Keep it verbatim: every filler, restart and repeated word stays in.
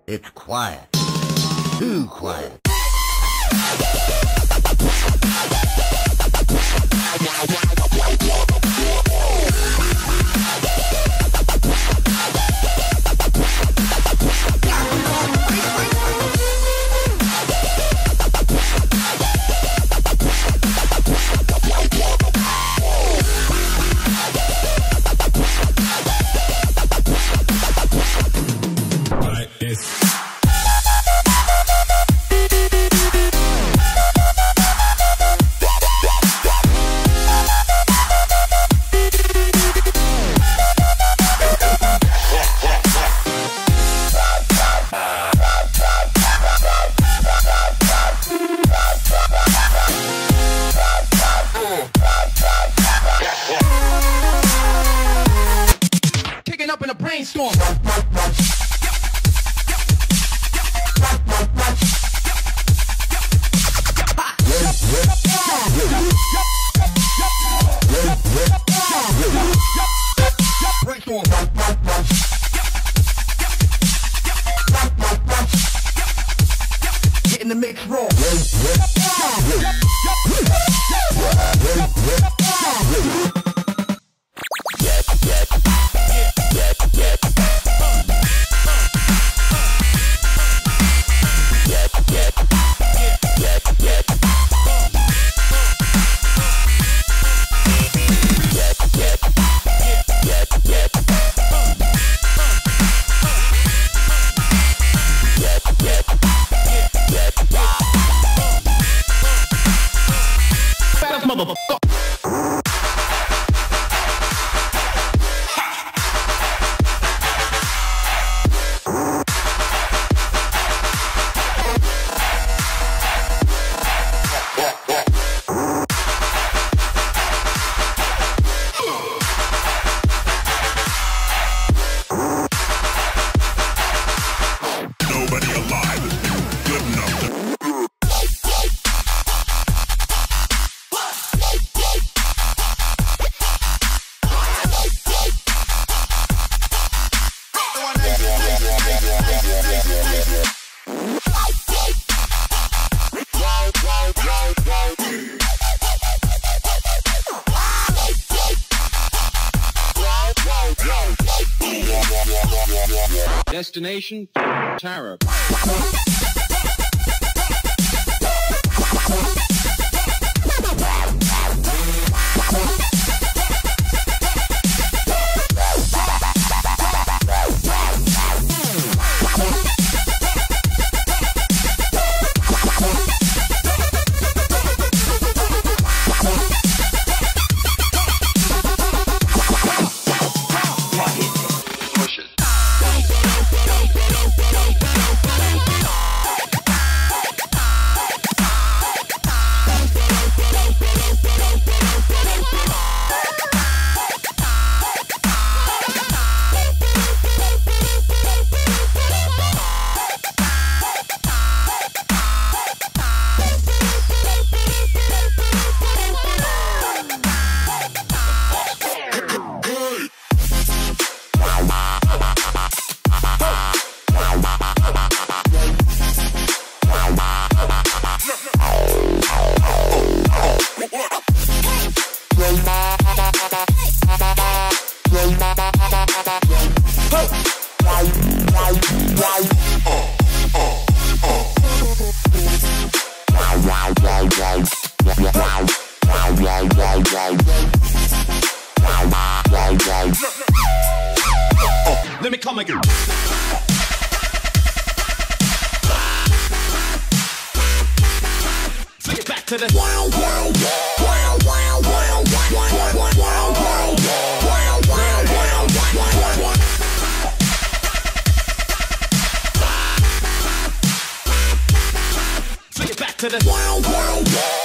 It's quiet. Too quiet. Kicking up in a brainstorm. Getting the mix raw. Motherfucker. Nobody alive has been good enough to Destination Tara. Let me come again. Flick it back to the wild, wild, wild, wild, wild, wild, wild, wild, wild, wild, wild, wild, wild, wild. Flick it back to the wild, wild, wild.